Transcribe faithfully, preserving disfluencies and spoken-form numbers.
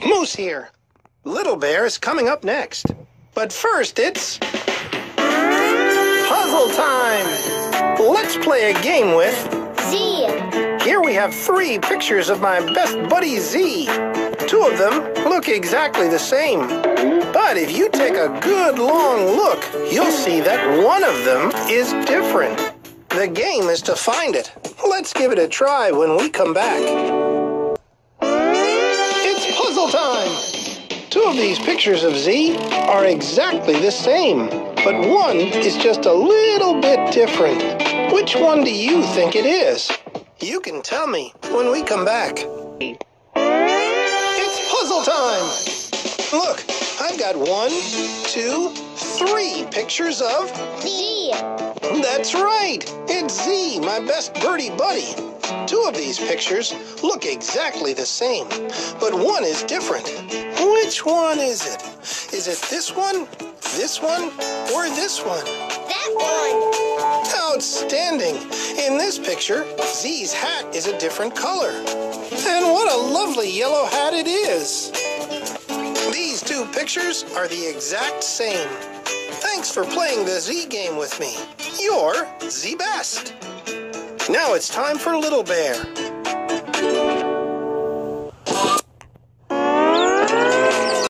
Moose here. Little Bear is coming up next. But first, it's puzzle time! Let's play a game with Z. Here we have three pictures of my best buddy Z. Two of them look exactly the same. But if you take a good long look, you'll see that one of them is different. The game is to find it. Let's give it a try when we come back. It's puzzle time! Two of these pictures of Z are exactly the same, but one is just a little bit different. Which one do you think it is? You can tell me when we come back. It's puzzle time! Look, I've got one, two, three pictures of Z. That's right! It's Z, my best birdie buddy. Two of these pictures look exactly the same, but one is different. Which one is it? Is it this one, this one, or this one? That one. Outstanding! In this picture, Z's hat is a different color. And what a lovely yellow hat it is! These two pictures are the exact same. Thanks for playing the Z game with me. You're Z Best. Now it's time for Little Bear.